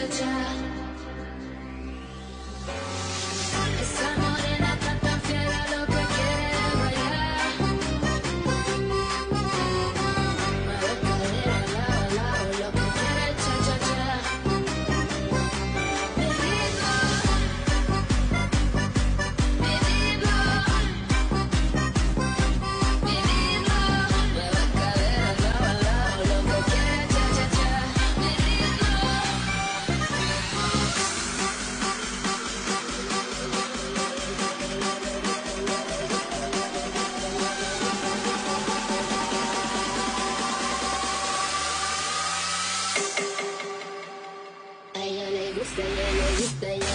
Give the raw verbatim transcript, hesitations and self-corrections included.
cha, cha. Esa morena está tan fiera, lo que quiere es bailar. Mueve cadera, lado, lado, lo que quiere es cha, cha, cha. Mi ritmo, mi ritmo, mi ritmo. Mueve cadera, lado, lado, lo que quiere es cha, cha, cha. Mi ritmo. A ella le gusta, a ella le gusta,